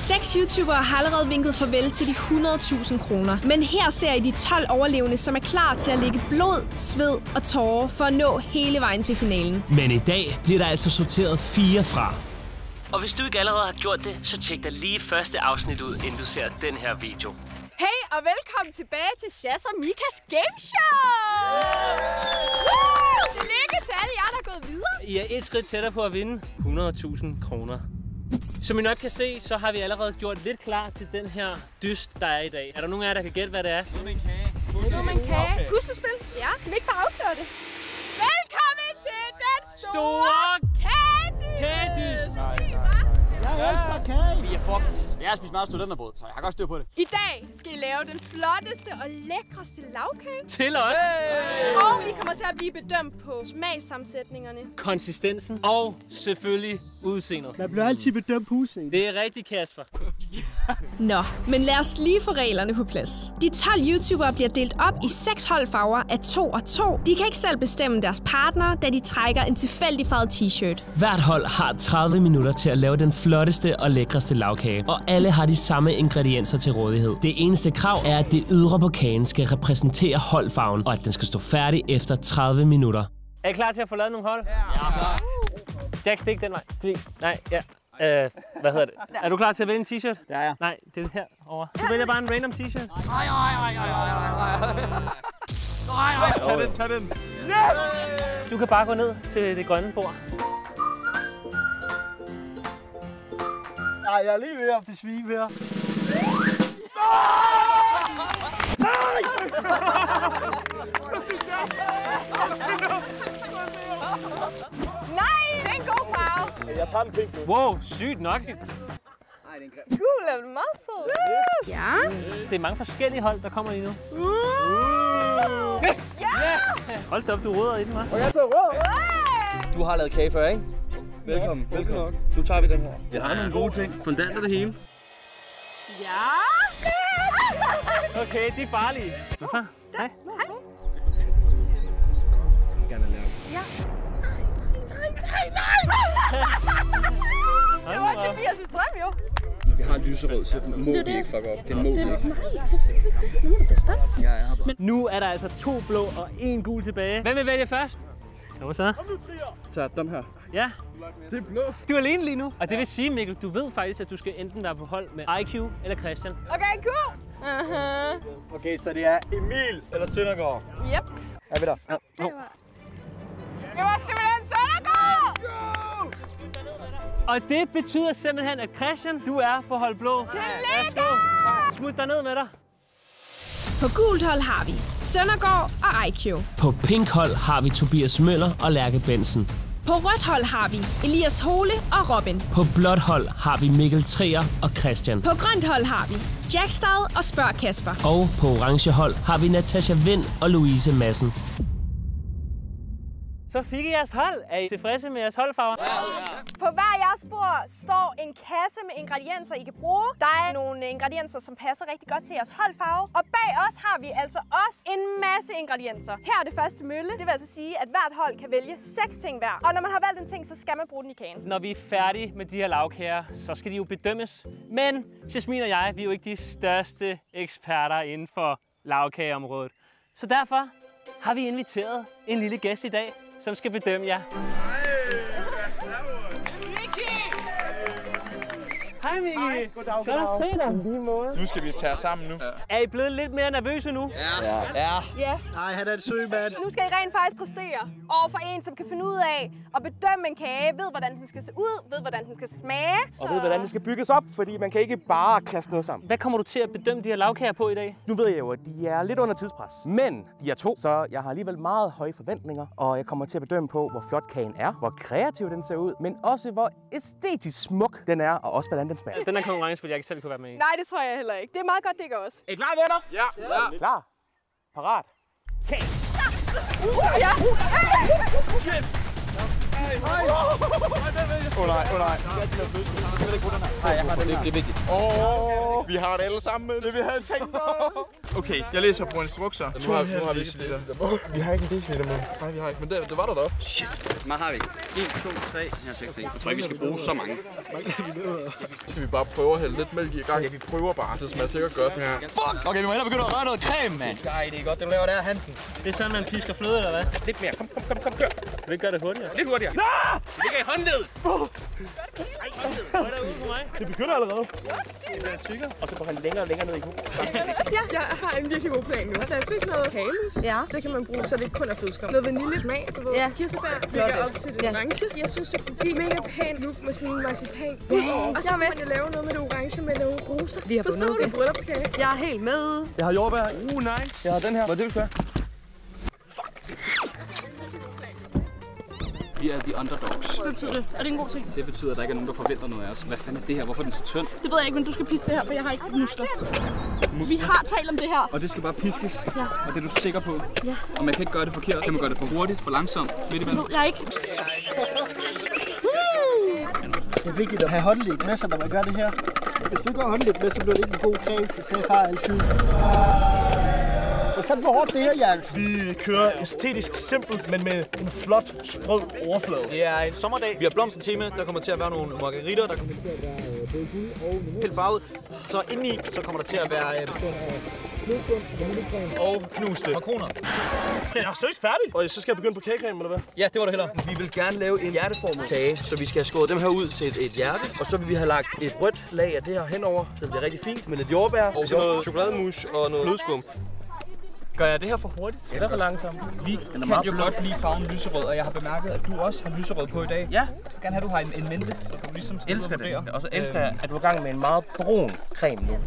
6 YouTubere har allerede vinket farvel til de 100.000 kroner. Men her ser I de 12 overlevende, som er klar til at lægge blod, sved og tårer for at nå hele vejen til finalen. Men i dag bliver der altså sorteret 4 fra. Og hvis du ikke allerede har gjort det, så tjek dig lige første afsnit ud, inden du ser den her video. Hey og velkommen tilbage til Shaz og Mikas Gameshow! Tillykke til alle jer, der er gået videre. I er et skridt tættere på at vinde 100.000 kroner. Som I nok kan se, så har vi allerede gjort lidt klar til den her dyst, der er i dag. Er der nogen af jer, der kan gætte, hvad det er? Man kan. Puslespil? Ja, skal vi ikke bare afsløre det? Velkommen til den store kagedys! Jeg elsker kage! Vi er fucked. Jeg har spist meget studenterbrød, så jeg har godt styr på det. I dag skal I lave den flotteste og lækreste lavkage. Til os! Og I kommer til at blive bedømt på smagssammensætningerne, konsistensen og selvfølgelig udseendet. Man bliver altid bedømt på udseendet. Det er rigtigt, Kasper. Nå, men lad os lige få reglerne på plads. De 12 YouTubere bliver delt op i 6 holdfarver af 2 og 2. De kan ikke selv bestemme deres partner, da de trækker en tilfældig farvet t-shirt. Hvert hold har 30 minutter til at lave den flotteste og lækreste lagkage, og alle har de samme ingredienser til rådighed. Det eneste krav er, at det ydre på kagen skal repræsentere holdfarven, og at den skal stå færdig efter 30 minutter. Er I klar til at få lavet nogle hold? Ja. Jack, stik den vej. Nej, ja. Hvad hedder det? Er du klar til at vælge en t-shirt? Ja, ja. Nej, det er her over. Så vælger bare en random t-shirt. Nej, tag den. Yes! Du kan bare gå ned til det grønne bord. Nej, jeg er lige ved at besvime her. Nej, det er en god farve. Jeg tager den pink nu. Wow, sygt nok. Nej, det er en grim. Gul er meget sød. Ja. Det er mange forskellige hold, der kommer lige nu. Yes! Ja! Hold da op, du råder i den, hva'? Og jeg tager rød. Du har lavet kage før, ikke? Velkommen. Nu tager vi den her. Jeg har nogle gode ting. Fondant og det hele. Ja! Okay, de er farlige. Hej. Hej. Gerne lave. Ja. Nej! Det var Tobias' drøm, jo. Når vi har en lyserød, så må vi ikke fuck op. Det må vi ikke. Nej, selvfølgelig ikke. Nu må du da stoppe. Ja, jeg har bare. Nu er der altså 2 blå og 1 gul tilbage. Hvem vil vælge først? Hvad så? Tag den her. Ja. Det er blå. Du er alene lige nu. Og det vil sige, Mikkel, du ved faktisk, at du skal enten være på hold med IQ eller Christian. Okay, cool. Okay, så det er Emil eller Søndergaard. Yep. Er vi der? Ja. Det var simpelthen Søndergaard! Og det betyder simpelthen, at Christian, du er på hold blå. Tillykke! Smut dig ned med dig. På gult hold har vi Søndergaard og IQ. På pink hold har vi Tobias Møller og Lærke Bensen. På rødt hold har vi Elias Hole og Robin. På blåt hold har vi Mikkel Trier og Christian. På grønt hold har vi Jack Stad og Spørg Kasper. Og på orange hold har vi Natasha Vind og Louise Madsen. Så fik I jeres hold. Er I tilfredse med jeres holdfarver? Ja. På hver jeres bord står en kasse med ingredienser, I kan bruge. Der er nogle ingredienser, som passer rigtig godt til jeres holdfarve. Og bag os har vi altså også en masse ingredienser. Her er det første mølle. Det vil altså sige, at hvert hold kan vælge 6 ting hver. Og når man har valgt en ting, så skal man bruge den i kagen. Når vi er færdige med de her lagkager, så skal de jo bedømmes. Men Jasmin og jeg, vi er jo ikke de største eksperter inden for lagkageområdet. Så derfor har vi inviteret en lille gæst i dag, som skal bedømme jer. Hej Mikkel. Goddag. Godt at se dig. Nu skal vi tage os sammen nu. Ja. Er I blevet lidt mere nervøse nu? Ja. Nej, han er en søg mand. Nu skal I rent faktisk præstere overfor en, som kan finde ud af at bedømme en kage, ved hvordan den skal se ud, ved hvordan den skal smage. Og ved, hvordan det skal bygges op, fordi man kan ikke bare klaske noget sammen. Hvad kommer du til at bedømme de her lagkager på i dag? Nu ved jeg jo, at de er lidt under tidspres, men de er 2, så jeg har alligevel meget høje forventninger, og jeg kommer til at bedømme på, hvor flot kagen er, hvor kreativ den ser ud, men også hvor æstetisk smuk den er, og også hvordan den smager. Den her konkurrence vil jeg ikke selv kunne være med i. Nej, det tror jeg heller ikke. Det er meget godt, det gør også. Er I klar, venner? Ja. Klar. Parat. Ja. nej. Nej, jeg har den her. Det er vigtigt. Vi har det alle sammen, det vi havde tænkt på. Okay, jeg læser på instrukser. Nu har vi deciliter. Vi har ikke en deciliter med. Nej, vi har ikke, men det var der da. Shit. Meget har vi. 1, 2, 3. Jeg har 6 ting. Jeg tror ikke, vi skal bruge så mange. Skal vi bare prøve at hælde lidt mælk i gang? Ja, vi prøver bare. Det smager sikkert godt. Ja. Fuck! Okay, vi må hellere begynde at røre noget creme, mand. Nej, det er godt, det du laver der, Hansen. Det er sådan, man pisker fløde, eller hvad? Lidt mere. Kom, kør. Kan du ikke gøre det hurtigere? Lidt hurtigere. Det ligger i håndled! Ej, håndled. Hvor er der ude for mig? Det begynder allerede. Det bliver tykkere. Og så går han længere og længere ned i kukken. Ja, jeg har en virkelig god plan nu. Så jeg fik noget halus. Ja. Det kan man bruge, så det ikke kun er flødeskum. Noget vanilje, smag, du ved. Ja. Kirsebær. Lægger op til det orange. Jeg synes, det er mega pænt look med sådan en marcipan. Og så kan man jo lave noget med det orange med nogle roser. Vi har forstået det. Bryllupskage. Jeg er helt med. Jeg har jordbær. Nice. Jeg har den her. Hvad det vil være? Vi er the underdogs. Hvad betyder det? Er det en god ting? Det betyder, at der ikke er nogen, der forventer noget af os. Hvad fanden er det her? Hvorfor er den så tynd? Det ved jeg ikke, men du skal pisse det her, for jeg har ikke muskler. Vi har talt om det her. Og det skal bare piskes. Ja. Og det er du sikker på? Ja. Og man kan ikke gøre det forkert. Kan man gøre det for hurtigt, for langsomt? Ved I hvad? Det ved jeg ikke. Det er vigtigt at have håndlæg med sig, når man gør det her. Hvis du ikke har håndlæg med, så bliver det ikke en god creme. Det sagde far altid. Hvad fanden hvor hårdt det her, Jans? Vi kører æstetisk simpelt, men med en flot, sprød overflade. Det er en sommerdag. Vi har blomstertema. Der kommer til at være nogle margaritter, der kommer til at være helt farvet. Så indeni, så kommer der til at være og knuste makroner. Jeg er seriøst færdig. Og så skal jeg begynde på kagecreme, eller hvad? Ja, det var det heller. Vi vil gerne lave en hjerteformet kage, så vi skal have skåret dem her ud til et hjerte. Og så vil vi have lagt et rødt lag af det her henover, så det bliver rigtig fint. Med lidt jordbær, og så noget chokolademus og noget flødeskum. Gør jeg det her for hurtigt? Eller for langsomt. Vi kan jo godt lide farven lyserød, og jeg har bemærket, at du også har lyserød på i dag. Ja. Jeg vil gerne have, at du har en mente, så du ligesom skal Elsker det. Og så elsker jeg, at du er i gang med en meget brun creme nu.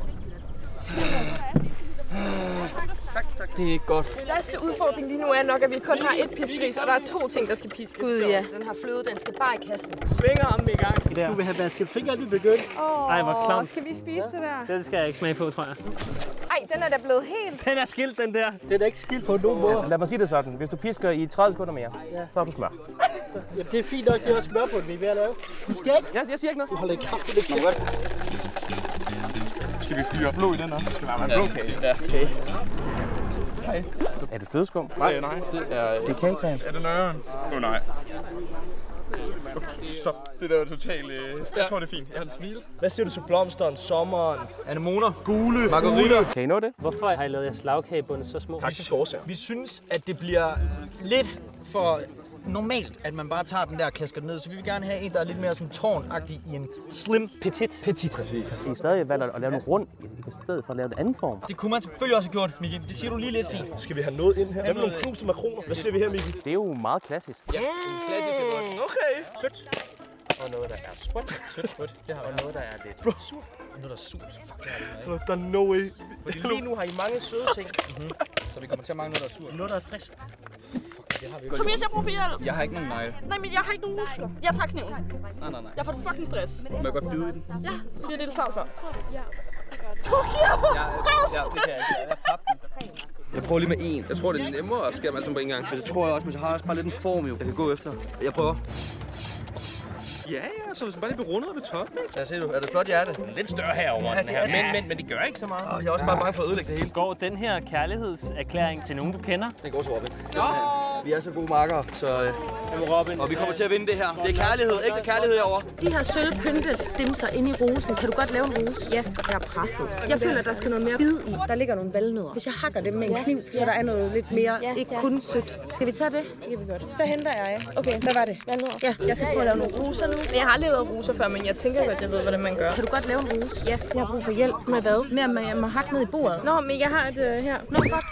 Tak. Det er godt. Den største udfordring lige nu er nok, at vi kun har ét piskris, og der er 2 ting, der skal piskes. Gud, ja. Den her fløde, den skal bare i kassen. Svinger om i gang. Skulle vi have vasket fingre, vi begyndte? Ej, hvor klamt. Skal vi spise det der? Den skal jeg ikke smage på, tror jeg. Ej, den er da blevet helt... Den er skilt, den der. Den er ikke skilt på nogen måde. Lad mig sige det sådan. Hvis du pisker i 30 sekunder mere, så har du smør. Ja, det er fint nok, det er smør på, vi er ved at lave. Du skal ikke? Jeg siger ikke noget. Du holder i kraftigt ikke kæft. Skal vi fyre blå i den her? Det skal være en blå kage. Ja, okay. Hej. Er det flødeskum? Nej. Det er kagecreme. Er det nøjeren? Nej. Okay, stop. Det der var totalt... Jeg tror, det er fint. Jeg har det smilet. Hvad siger du til blomsteren, sommeren? Anemoner, Gule. margaritter. Kan I nå det? Hvorfor har I lavet jeres slagkagebund så små? Taktisk årsager. Vi synes, at det bliver lidt for normalt, at man bare tager den der og klasker den ned. Så vi vil gerne have en, der er lidt mere sådan tårnagtig i en slim petit. Præcis. I stadig valgt at lave noget rundt, i stedet for at lave en anden form. Det kunne man selvfølgelig også have gjort, Mikkel. Det siger du lige lidt sent. Skal vi have noget ind her? Hvad med nogle knuste makroner? Hvad siger vi her, Mikkel? Det er jo meget klassisk. Ja, klassisk er godt. Okay. Sødt. Og noget, der er sprødt. Sødt. Det har noget, der er lidt surt. Noget, der er surt. Fuck, det er det, Der er no way. Fordi lige nu har I mange søde ting. Så vi kommer til at mangle noget, der er surt. Noget, der er frisk. Tobias, jeg bruger for hjælp. Jeg har ikke nogen negle. Nej, men jeg har ikke nogen muskler. Jeg tager kniven. Nej. Jeg får fucking stress. Må jeg godt bide i den? Ja, fordi det er det savn før. Ja, det kan jeg ikke. Jeg tabte den. Jeg prøver lige med en. Jeg tror, det er nemmere at skære dem alle sammen på en gang. Men det tror jeg også, men så har jeg også bare lidt en form, jo. Jeg kan gå efter. Jeg prøver. Ja, så hvis man bare lige bliver rundet ved toppen. Hvad siger du? Er det flot hjerte? Lidt større herovre, den her. Men det gør ikke så meget. Jeg er også bare bange for at ødelægge det hele. Går den her kærlighedserklæring til nogen, du kender? Den går til Robin. Vi er så gode makkere, så... Robin. Og vi kommer til at vinde det her. Det er kærlighed, ægte kærlighed herovre. De her sølvpynte dimser inde i rosen. Kan du godt lave en rose? Ja, jeg er presset. Jeg føler, der skal noget mere bid i. Der ligger nogle valnødder. Hvis jeg hakker dem med en kniv, så der er noget lidt mere, ikke kun sødt. Skal vi tage det? Det kan vi godt. Så henter jeg. Okay, hvad var det? Valnødder? Ja. Jeg skal prøve at lave nogle roser nu. Jeg har lavet roser før, men jeg tænker godt, jeg ved, hvordan man gør. Kan du godt lave en rose? Ja. Jeg har brug for hjælp. Med hvad? Med at jeg må hakke ned i bordet. Nå, men jeg har et her. Nå, godt.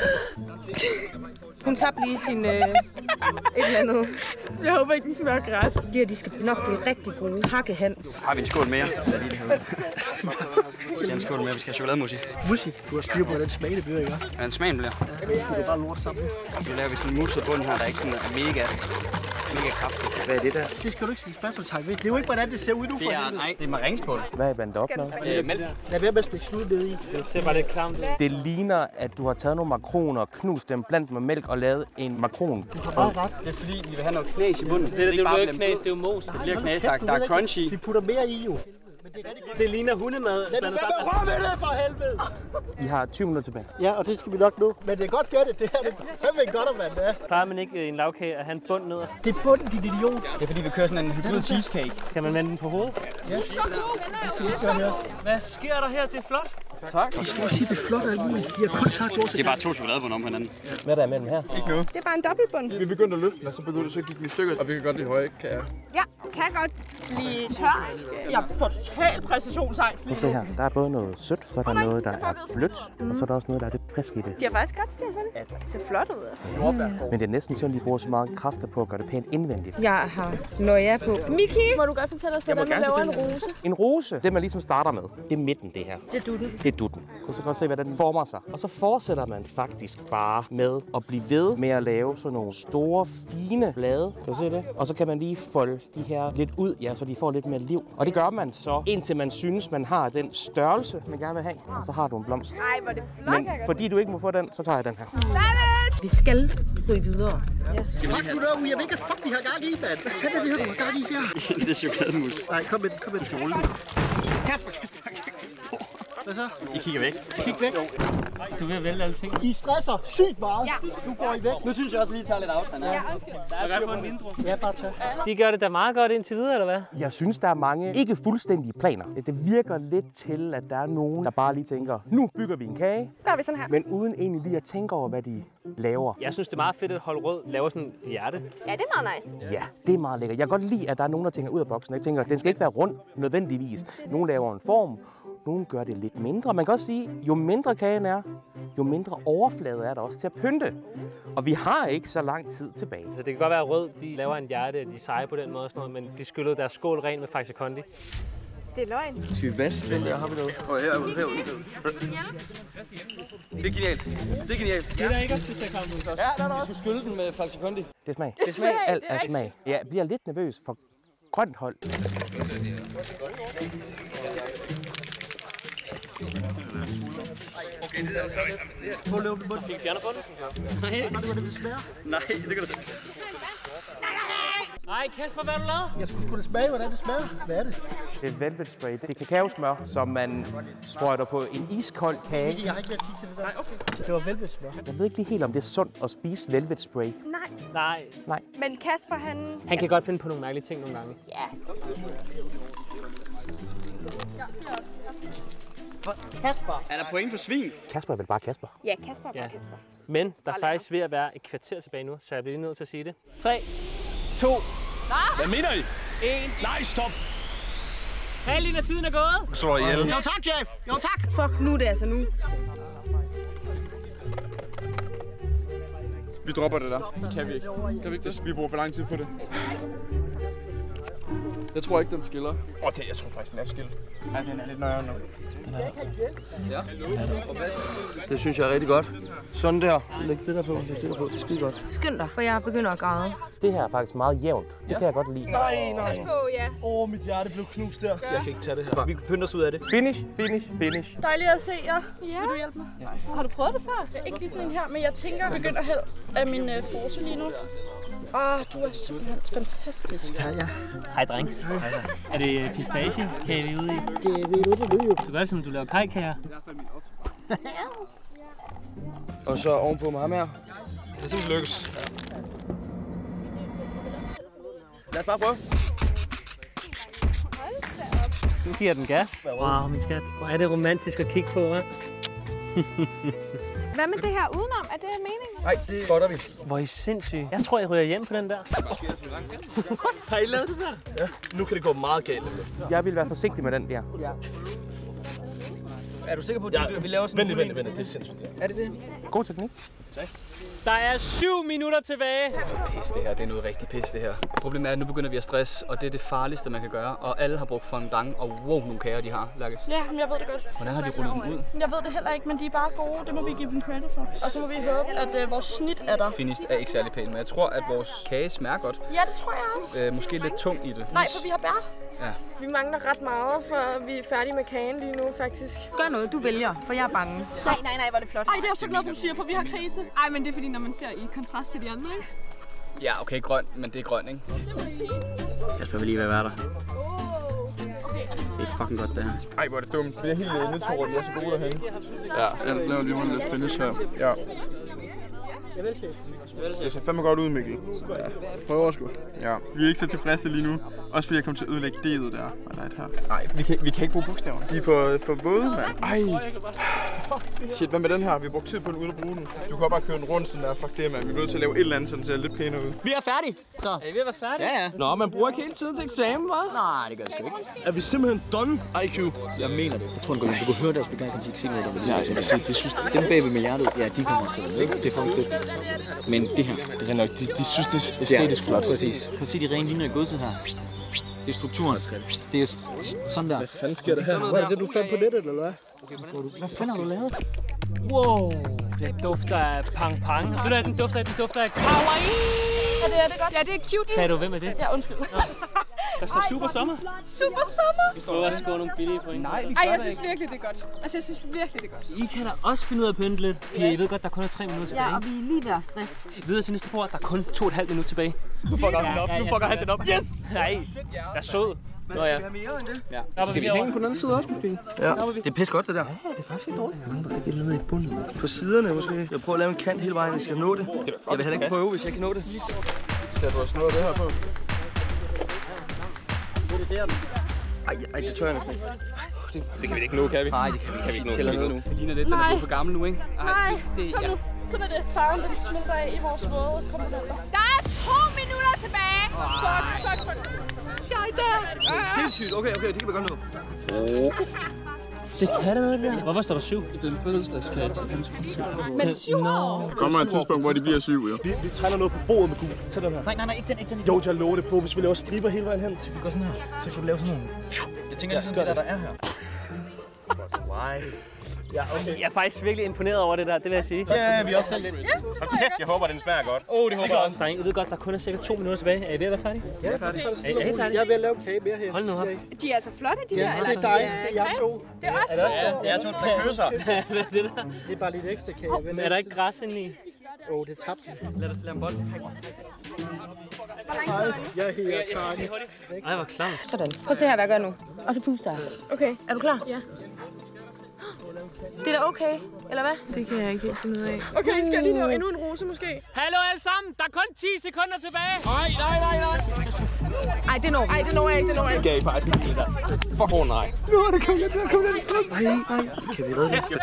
Hun tabte lige sin et eller andet. Jeg håber ikke, den smager græs. De skal nok blive rigtig gode. Hakkehans. Har vi en skål mere? Skal en skål mere? Vi skal have chokolademusi. Musi, du har styr på, den smag, det bliver, ikke? Ja, den smagen bliver. Ja, det er bare lort sammen. Nu laver vi sådan en muset bund her, der ikke sådan er mega Mega kraftigt. Hvad er det der? Det skal du ikke sige spørgsmålstegn ved. Det er jo ikke, hvordan det ser ud nu for helvede. Nej, det er maringskål. Hvad er blandt op med? Mælk. Lad være med at stikke snud ned i. Det ser bare lidt klamt ud. Det ligner, at du har taget nogle makroner og knust dem, blandt med mælk og lavet en makron. Du har meget ret. Det er fordi, vi vil have noget knæs i bunden. Det er jo ikke knæs, det er jo mos. Det bliver knæstak, der er crunchy. Vi putter mere i jo. Det ligner hundemad. Lad nu være med røv med det for helvede! I har 20 minutter tilbage. Ja, og det skal vi nok nå. Men det er godt gjort det. Det her det er fandme en godt mand, det er. Plejer man ikke i en lavkage at have en bund nederst? Det er bunden, din idiot. Det er fordi, vi kører sådan en hybrid cheesecake. Kan man vende den på hovedet? Ja. Det skal vi ikke gøre her. Hvad sker der her? Det er flot. Tak. Jeg skal sige, det er flot og alt muligt. De har kun sagt lort. Det er bare 2 chokoladebund om hinanden. Hvad er der imellem her? Ikke noget. Det er bare en dobbeltbund. Vi begyndte at løfte den, og så gik vi i stykker. Og vi kan godt lide høje kager. Ja, kan godt blive tør. Jeg får total præcisionsangst Prøv at se her. Der er både noget sødt, så er der noget, der er blødt, og så er der også noget, der er lidt frisk i det. De har faktisk godt stil, vel? Det ser flot ud, altså. Men det er næsten sådan, de bruger så meget kræfter på at gøre det pænt indvendigt. Jeg har nøje på. Miki, må du godt fortælle os, hvordan man laver en rose? En rose, det man ligesom starter med, det er midten, det her. Det er dutten. Det er dutten. Du kan så godt se, hvordan den former sig. Og så fortsætter man faktisk bare med at blive ved med at lave sådan nogle store, fine blade. Kan du se det? Og så kan man lige folde de her lidt ud, ja, så de får lidt mere liv. Og det gør man så, indtil man synes, man har den størrelse, man gerne vil have. Og så har du en blomst. Ej, hvor er det flot. Men fordi du ikke må få den, så tager jeg den her. Vi skal ryge videre. Ja. Fuck du derude, jeg ved ikke, hvad fuck de har gang i, mand. Hvad fanden er det her, du har gang i her? Det er chokolademus. Nej, kom med den. Kasper. Hvad så? I kigger væk. Kig væk. Du er ved at vælte alle ting. I stresser sygt meget. Ja. Nu går I væk. Nu synes jeg også, lige tager lidt afstand. Ja, undskyld. Jeg kan få en mindre. Ja, bare tag. De gør det da meget godt indtil videre, eller hvad? Jeg synes, der er mange ikke fuldstændige planer. Det virker lidt til, at der er nogen, der bare lige tænker, nu bygger vi en kage. Gør vi sådan her. Men uden egentlig lige at tænke over, hvad de laver. Jeg synes, det er meget fedt, at Hold Rød laver sådan et hjerte. Ja, det er meget nice. Ja, det er meget lækkert. Jeg kan godt lide, at der er nogen, der tænker ud af boksen. Jeg tænker, at den skal ikke være rund nødvendigvis. Nogle laver en form, nogle gør det lidt mindre. Man kan også sige, jo mindre kagen er, jo mindre overflade er der også til at pynte. Og vi har ikke så lang tid tilbage. Så det kan godt være, at Rød de laver en hjerte, de seje på den måde og sådan noget, men de skyllede deres skål ren med Faxe Kondi. Det er løgn. Skal vi vaske den der? Har vi noget? Herude. Det er genialt. Det er genialt. Det er der ikke også til kampen også. Ja, der er der også. Du skylde den med Faxe Kondi. Det er smag. Det er smag. Alt er smag. Jeg bliver lidt nervøs for grønt hold. Prøv at løbe den bund. Fik fjerner på den? Nej. Det smager. Nej, det kan du se. Nej, Kasper, hvad har du lavet? Jeg skulle smage, hvordan det smager. Hvad er det? Det er velvet spray. Det er kakaosmør, som man sprøjter på en iskold kage. Jeg har ikke mere tid til det der. Nej, okay. Det var velvet smør. Jeg ved ikke lige helt, om det er sundt at spise velvet spray. Nej. Nej. Men Kasper, Han kan godt finde på nogle mærkelige ting nogle gange. Ja. Kasper. Er der point for svin? Kasper er vel bare Kasper. Ja, Kasper er bare Kasper. Men der er faktisk ved at være et kvarter tilbage nu, så jeg bliver lige nødt til at sige det. 3, 2, Hvad mener I? 1. Nej, stop! Halvdelen af tiden er gået. Så ihjel. Jo tak, chef. Jo tak. Fuck, nu er det altså nu. Vi dropper det der. Det kan vi ikke. Kan vi ikke det? Vi bruger for lang tid på det. Jeg tror ikke, den skiller. Jeg tror faktisk, den er skilt. Nej, den er lidt nøjere nu. Ja. Det synes jeg er rigtig godt. Sådan der. Læg det der på. Det er skide godt. Skynd dig, for jeg begynder at græde. Det her er faktisk meget jævnt. Det kan jeg godt lide. Nej. Pas på, ja. Mit hjerte blev knust der. Jeg kan ikke tage det her. Vi kan pynte os ud af det. Finish. Dejligt at se jer. Ja. Vil du hjælpe mig? Ja. Har du prøvet det før? Jeg er ikke lige sådan en her, men jeg tænker, at jeg begynder at hælde af min forse lige nu. Du er simpelthen fantastisk. Ja. Hej, dreng. Hej. Er det pistache-kage, vi er ude i? Det ved du ikke, det jo. Du gør det, som du laver kajkager. Og så ovenpå med ham her. Det er simpelthen lykkes. Lad os bare prøve. Nu giver den gas. Wow, min skat. Hvor er det romantisk at kigge på, hva'? Hvad med det her udenom? Er det meningen? Nej, det spotter vi. Hvor er I sindssyge. Jeg tror, jeg ryger hjem på den der. Har I lavet det der? Ja. Nu kan det gå meget galt. Jeg vil være forsigtig med den der. Ja. Er du sikker på, at vi laver sådan Vent. Det er sindssygt. Er det det? God teknik. pizza, ikke? Der er 7 minutter tilbage. Pis det her, det er noget rigtig pis det her. Problemet er, at nu begynder vi at stresse, og det er det farligste, man kan gøre. Og alle har brugt fondant, og wow, nogle kager de har, Lærke. Ja, men jeg ved det godt. Hvordan har de rullet dem ud? Jeg ved det heller ikke, men de er bare gode. Det må vi give dem credit for. Og så må vi håbe, at vores snit er der. Finis er ikke særlig pæn, men jeg tror, at vores kage smager godt. Ja, det tror jeg også. Måske lidt tung i det. Nej, for vi har bær. Ja. Vi mangler ret meget, for vi er færdige med kagen lige nu, faktisk. Gør noget, du vælger, for jeg er bange. Nej, hvor er det flot. Ej, det er jeg så glad for, du siger, for vi har krise. Ej, men det er fordi, når man ser i kontrast til de andre, ikke? Ja, okay, grøn, men det er grøn, ikke? Jeg skal lige være der. Det er fucking godt, det her. Ej, hvor er det dumt. Vi er helt nede, tror jeg, er så gode derhen. Ja, jeg laver lige lidt finish her. Ja. Det ser fandme godt ud, Mikkel. Ja, prøver sgu. Ja, vi er ikke så tilfredse lige nu. Også fordi jeg kom til at ødelægge D'et der. Nej, vi kan ikke bruge bogstaver. De er for våde, mand. Ej. Shit, hvad med den her? Vi har brugt tid på den uden at bruge den. Du kan bare køre den rundt sådan der. Fuck det, mand. Vi er nødt til at lave et eller andet, så den ser lidt pænere ud. Vi er færdige. Så. Er I ved at være færdige? Ja. Nå, man bruger ikke hele tiden til eksamen, hva'? Nej, det gør det sgu ikke. Er vi simpelthen done, IQ? Jeg mener det. Jeg tror, du kunne høre deres begejstring til eksamen, der vil sige. Det synes, dem bag ved milliardet, ja, de kommer til det, ikke? Det er faktisk det. Men det her, det er nok, de synes, det er æstetisk flot. Præcis. Kan du se de rene linjer i godset her? Det er strukturen. Det er sådan der. Hvad fanden sker der her? Hvad er det, du fandt på nettet, eller hvad? Hvad fanden har du lavet? Wow, det dufter af pang-pang. Ved du hvad, den dufter af kawaii. Ja, det er det godt. Ja, det er cute. Sagde du, hvem er det? Ja, undskyld. Der står super sommer. Super sommer! Vi prøver at skåre nogle billige point. Nej, jeg synes virkelig, det er godt. Altså, jeg synes virkelig, det er godt. I kan da også finde ud af at pynte lidt. Pia, I ved godt, der kun er 3 minutter tilbage. Ja, og vi er lige ved at stress. Videre til næste bord, der er kun 2,5 minutter tilbage. Nu fucker han den op. Nu fucker han den op. Yes! Nej, jeg er sød. Nå ja. Ja. Skal vi hænge på den anden side også, måske? Ja, det er pisse godt, det der. Ja, det er faktisk ikke dårligt. Jeg mangler ikke et eller andet i bunden. På siderne måske. Jeg prøver at lave en kant hele vejen, hvis jeg kan nå det. Jeg vil heller ikke prøve, hvis jeg kan nå det. Skal du også nå det her på? Ej, det tør jeg næsten ikke. Det kan vi ikke nå, kan vi? Nej, det kan vi ikke nå. Det ligner lidt, den er blevet for gammel nu, ikke? Nej, kom nu. Sådan er det. Farven, den smelter af i vores våde komponenter. Der er 2 minutter tilbage! Fuck. Scheisse! Det er sindssygt. Okay, det kan vi godt nå. Det kan noget der. Hvorfor står der 7? Det er en fødselsdagskage til hans fødselsdag. Men 7 år? Der kommer et tidspunkt, hvor de bliver 7, jo. Vi træner noget på bordet med Gud. Tag den her. Nej, ikke den. Jo, jeg lover det på, hvis vi laver striber hele vejen hen. Så vi går sådan her. Så kan du lave sådan nogle... Jeg tænker, det er sådan det der er her. Ja, okay. Jeg er faktisk virkelig imponeret over det der, det vil jeg sige. Ja, vi er også selv lidt. Jeg håber, den smager godt. Det håber jeg også. Drenge, I ved godt, der kun er cirka 2 minutter tilbage. Er I ved at være færdige? Ja, jeg er færdig. færdige? Jeg er ved at lave en kage mere her. Hold nu op. De er altså flotte, de her. Ja, det er dig. Det er jeg to. Det er også to. Det er to, der kysser. Hvad er det der? Det er bare lidt ekstra kage. Er der ikke græs indeni? Det tabte den. Lad os lade en bold. Jeg hedder Karen. Ej, hvor klamt. Sådan. Prøv at se her, hvad jeg gør nu. Og så puster jeg. Okay, er du klar? Ja. Det er da okay, eller hvad? Det kan jeg ikke helt finde ud af. Okay, skal jeg lige nå endnu en rose måske? Hallo alle sammen, der er kun 10 sekunder tilbage. Nej. Ej, det når vi. Ej, det når jeg ikke. Det gav faktisk en del der. Fuck, nej. Nu er det kommet lidt. Nej. Kan vi redde det? 3, 2, 1.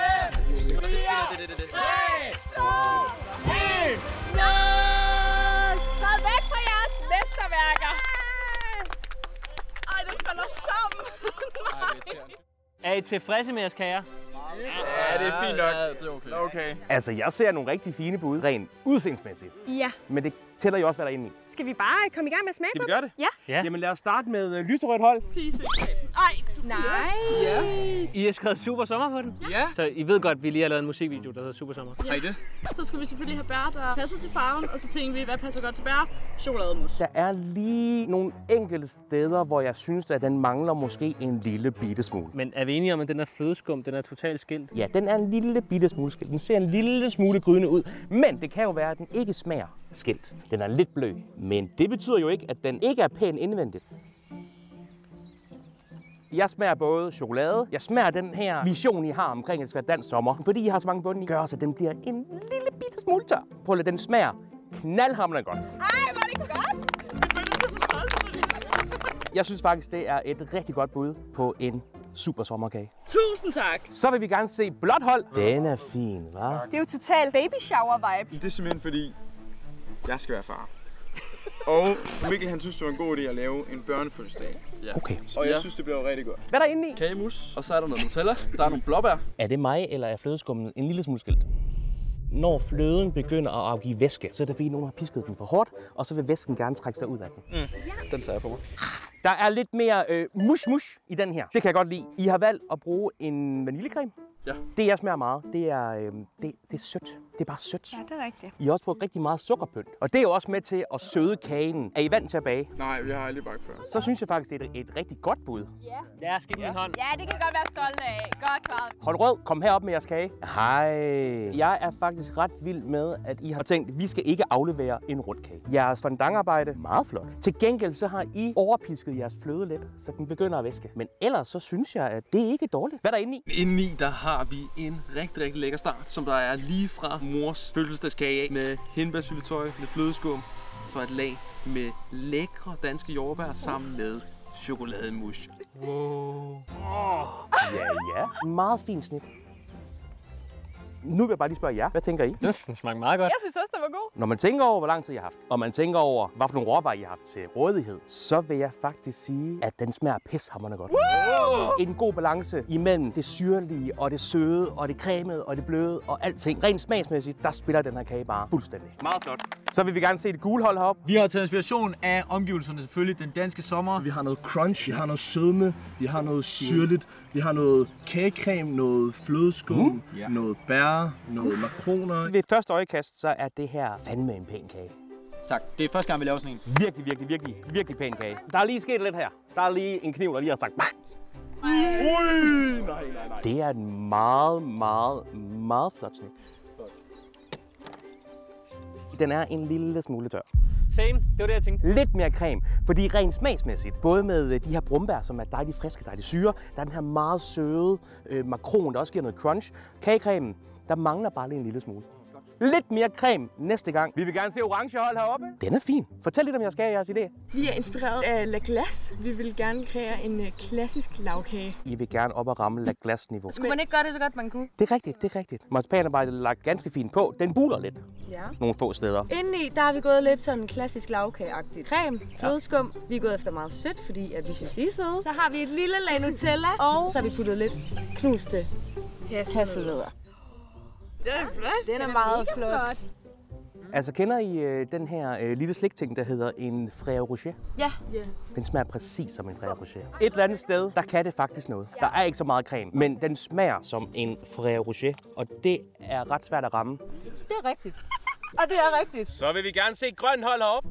Træd væk fra jeres mesterværker. Ej, den falder sammen. Er I tilfredse med jeres kager? Ja, det er fint nok. Okay. Altså, jeg ser nogle rigtig fine bud, rent udseendsmæssigt. Ja. Men det tæller jo også, hvad der er inde i. Skal vi bare komme i gang med at smage på? Skal vi gøre det? Ja. Jamen, lad os starte med lyserødt hold. Nej. Ja. I har skrevet Super Sommer på den? Ja. Så I ved godt, at vi lige har lavet en musikvideo, der hedder Super Sommer. Har I det? Så skal vi selvfølgelig have bær, der passer til farven, og så tænker vi, hvad passer godt til bær? Chokolademus. Der er lige nogle enkelte steder, hvor jeg synes, at den mangler måske en lille bitte smule. Men er vi enige om, at den der flødeskum, den er totalt skilt? Ja, den er en lille bitte smule skilt. Den ser en lille smule grønne ud, men det kan jo være, at den ikke smager skilt. Den er lidt blød, men det betyder jo ikke, at den ikke er pæn indvendigt. Jeg smager både chokolade, jeg smager den her vision, I har omkring, at det skal være dansk sommer. Fordi I har så mange bunde i, gør så den bliver en lille bitte smule tør. Prøv at lade den smager knaldhamrende godt. Ej, hvor er det godt! Jeg synes faktisk, det er et rigtig godt bud på en super sommerkage. Tusind tak! Så vil vi gerne se blåt hold. Den er fin, hva'? Det er jo totalt baby shower vibe. Det er simpelthen fordi, jeg skal være far. Og Mikkel, han synes, det var en god idé at lave en børnefødselsdag. Ja. Okay. Og jeg synes, det bliver rigtig godt. Hvad er der inde i? Kagemus, og så er der noget Nutella. Der er nogle blåbær. Er det mig, eller er flødeskummet en lille smule skilt? når fløden begynder at afgive væske, så er det fordi, nogen har pisket den for hårdt, og så vil væsken gerne trække sig ud af den. Den tager jeg på mig. Der er lidt mere mush i den her. Det kan jeg godt lide. I har valgt at bruge en vaniljecreme. Ja. Det, jeg smager meget, det er sødt. Det er bare sødt. Ja, det er rigtigt. I har også brugt rigtig meget sukkerpynt. Og det er jo også med til at søde kagen. Er I vant til at bage? Nej, vi har aldrig bagt før. Så synes jeg faktisk, det er et rigtig godt bud. Ja. Ja, skal give min hånd. Ja, det kan I godt være stolte af. Godt klaret. Hold rød, kom herop med jeres kage. Hej. Jeg er faktisk ret vild med, at I har tænkt, at vi skal ikke aflevere en rundkage. Jeres fondantarbejde, meget flot. Til gengæld så har I overpisket jeres fløde lidt, så den begynder at væske. Men ellers så synes jeg, at det ikke er dårligt. Hvad er der inde i? Indeni der har vi en rigtig lækker start, som der er lige fra mors fødselsdagskage af med hindbærsyltetøj, med flødeskum, så et lag med lækre danske jordbær sammen med chokolademus. Wow. Ja. Meget fint snit. Nu vil jeg bare lige spørge jer. Hvad tænker I? Det smager meget godt. Jeg synes også, det var god. Når man tænker over, hvor lang tid I har haft, og man tænker over, hvad for nogle råvarer I har haft til rådighed, så vil jeg faktisk sige, at den smager pishamrende godt. En god balance imellem det syrlige, og det søde, og det cremede, og det bløde, og alting. Rent smagsmæssigt, der spiller den her kage bare fuldstændig. Meget flot. Så vil vi gerne se det gule hold heroppe. Vi har taget inspiration af omgivelserne selvfølgelig, den danske sommer. Vi har noget crunch, vi har noget sødme, vi har noget syrligt, vi har noget kagecreme, noget flødeskum, noget bær, noget makroner. Ved første øjekast, så er det her fandme en pæn kage. Tak, det er første gang, vi laver sådan en. Virkelig pæn kage. Der er lige sket lidt her. Der er lige en kniv, der lige har sagt Nej. Det er en meget flot snit. Den er en lille smule tør. Same, det var det, jeg tænkte. Lidt mere creme, fordi rent smagsmæssigt, både med de her brumbær, som er dejligt friske, dejligt syre, der er den her meget søde makron, der også giver noget crunch. Kagecremen, der mangler bare lige en lille smule. Lidt mere creme næste gang. Vi vil gerne se orange hold heroppe. Den er fin. Fortæl lidt om jeres kage, jeres idé. Vi er inspireret af La Glace. Vi vil gerne kreere en klassisk lavkage. I vil gerne op og ramme La Glace-niveau. Skulle man ikke gøre det så godt, man kunne? Det er rigtigt. Marcipanarbejdet er lagt ganske fint på. Den buler lidt. Ja. Nogle få steder. Indeni, der har vi gået lidt sådan klassisk lavkageagtigt. Creme, flødeskum. Vi er gået efter meget sødt, fordi at vi synes, I er søde. Så har vi et lille lag Nutella, og så har vi puttet lidt knuste hasselnødder. Den er flot. Den er meget flot. Altså, kender I den her lille slikting, der hedder en Frère Rocher? Ja. Den smager præcis som en Frère Rocher. Et eller andet sted, der kan det faktisk noget. Der er ikke så meget creme, men den smager som en Frère Rocher, og det er ret svært at ramme. Det er rigtigt. Og det er rigtigt. Så vil vi gerne se grøn hold heroppe.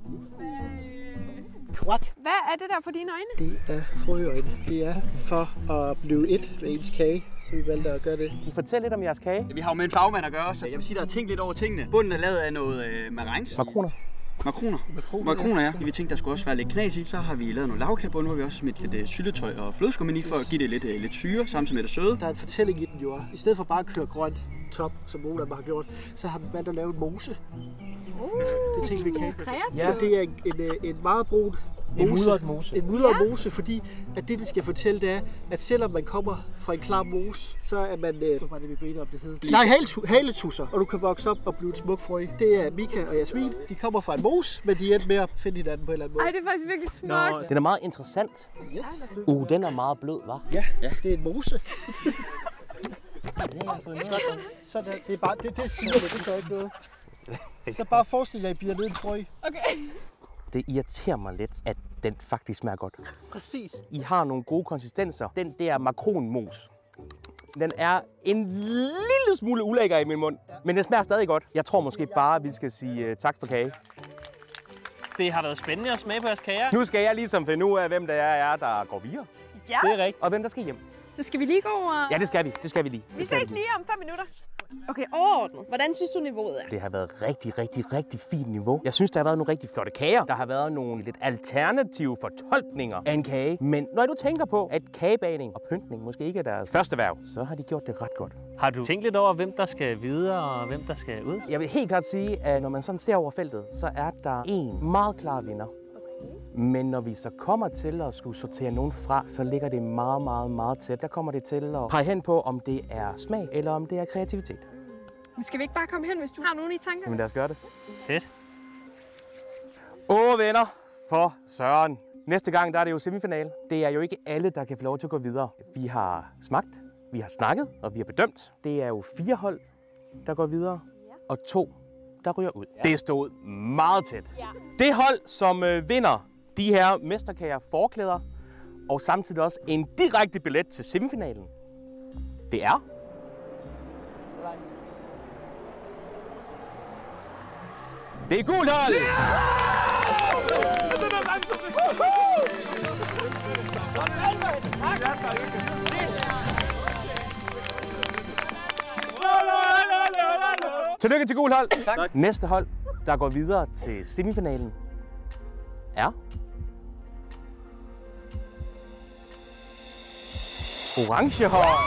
Kvak. Hvad er det der på dine øjne? Det er frøøjne. Det er for at blive et med ens kage, så vi valgte at gøre det. I fortæl lidt om jeres kage. Vi har jo med en fagmand at gøre, så jeg vil sige, der er tænkt lidt over tingene. Bunden er lavet af noget marengs. Makroner, ja. Vi tænkte, der skulle også være lidt knas i. Så har vi lavet nogle lavkagebund, hvor vi også smidt lidt syltetøj og flødeskum i, for at give det lidt syre, samtidig med det søde. Der er en fortælling i den jo. I stedet for bare at køre grønt top, som nogle af dem har gjort, så har vi valgt at lave en mose. Det tænkte vi kan. Ja, det er en meget brun mose. En mudret mose, fordi at det skal fortælle, det er, at selvom man kommer fra en klar mose, så er man... Hvad var det, vi blev om det hed? Nej, haletusser. Og du kan vokse op og blive et smuk frø. Det er Mika og Jasmin. De kommer fra en mose, men de endte med at finde hinanden på en eller anden måde. Ej, det er faktisk virkelig smukt. Den er meget interessant. Yes. Den er meget blød, hva'? Ja, det er en mose. Det er bare, det siger det gør ikke noget. Så bare forestil jer, at I bider ned en frø. Okay. Det irriterer mig lidt, at den faktisk smager godt. Præcis. I har nogle gode konsistenser. Den der makronmos, den er en lille smule ulækker i min mund, men den smager stadig godt. Jeg tror måske bare, at vi skal sige tak for kage. Det har været spændende at smage på jeres kager. Nu skal jeg ligesom finde ud af, hvem der er, der går videre. Ja. Det er rigtigt. Og hvem der skal hjem. Så skal vi lige gå og... Ja, det skal vi. Det skal vi lige. Vi ses lige om 5 minutter. Okay, overordnet. Hvordan synes du, niveauet er? Det har været rigtig fint niveau. Jeg synes, der har været nogle rigtig flotte kager. Der har været nogle lidt alternative fortolkninger af en kage. Men når du tænker på, at kagebagning og pyntning måske ikke er deres første værv, så har de gjort det ret godt. Har du tænkt lidt over, hvem der skal videre og hvem der skal ud? Jeg vil helt klart sige, at når man sådan ser over feltet, så er der en meget klar vinder. Men når vi så kommer til at skulle sortere nogen fra, så ligger det meget tæt. Der kommer det til at pege hen på, om det er smag eller om det er kreativitet. Men skal vi ikke bare komme hen, hvis du har nogen i tankerne? Jamen lad os gøre det. Fedt. Venner, for Søren. Næste gang der er det jo semifinale. Det er jo ikke alle, der kan få lov til at gå videre. Vi har smagt, vi har snakket og vi har bedømt. Det er jo 4 hold, der går videre. og 2, der ryger ud. Ja. Det stod meget tæt. Ja. Det hold, som vinder de her mesterkager forklæder, og samtidig også en direkte billet til semifinalen, det er... Det er gult hold! Tillykke til gult hold. Tak. Næste hold, der går videre til semifinalen, er... Orange hold.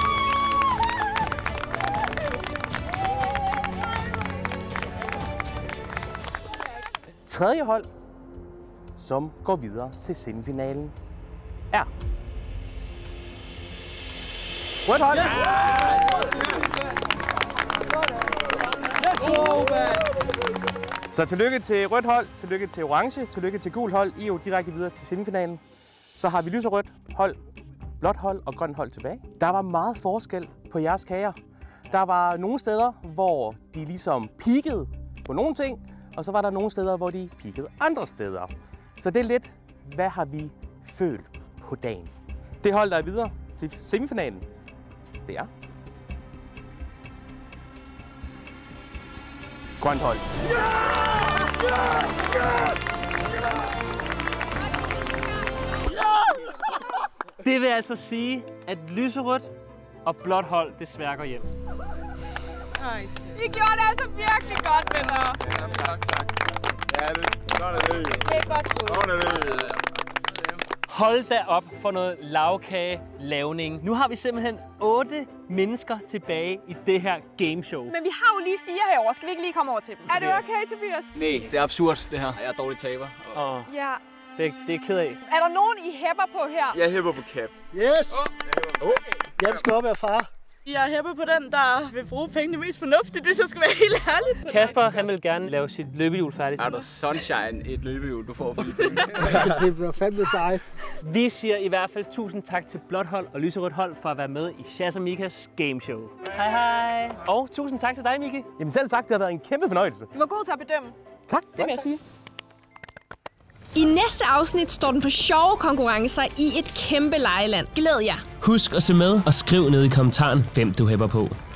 Tredje hold, som går videre til semifinalen, er... Rødt hold. Så tillykke til rødt hold, tillykke til orange, tillykke til gul hold. I er jo direkte videre til semifinalen. Så har vi lyserødt hold, blåt hold og grønt hold tilbage. Der var meget forskel på jeres kager. Der var nogle steder, hvor de ligesom peakede på nogle ting, og så var der nogle steder, hvor de peakede andre steder. Så det er lidt, hvad har vi følt på dagen? Det hold, der er videre til semifinalen, det er... Grønt hold. Det vil altså sige, at lyserødt og blåt hold desværre går hjem. I gjorde det altså virkelig godt, venner. Ja, tak. Ja, sådan er det. Det er godt gået. Sådan er det. Hold da op for noget lavkagelavning. Nu har vi simpelthen 8 mennesker tilbage i det her gameshow. Men vi har jo lige 4 herovre. Skal vi ikke lige komme over til dem? Er det okay, Tobias? Nej, det er absurd, det her. Jeg er dårlig taber. Ja. Det er ked af. Er der nogen, I hæpper på her? Jeg hæpper på Cap. Yes! Jeg skal op af far. Jeg hæpper på den, der vil bruge pengene mest fornuftigt, hvis jeg skal være helt ærlig. Kasper, han vil gerne lave sit løbehjul færdigt. Er der Sunshine et løbehjul, du får for de penge? Det bliver fandme sejt. Vi siger i hvert fald tusind tak til blåt hold og lyserødt hold for at være med i Shaz og Mikas gameshow. Hej hej. Og tusind tak til dig, Miki. Jamen selv sagt, det har været en kæmpe fornøjelse. Du var god til at bedømme. Tak. Det vil jeg sige. I næste afsnit står den på sjove konkurrencer i et kæmpe legeland. Glæd jer! Husk at se med og skriv ned i kommentaren, hvem du hæpper på.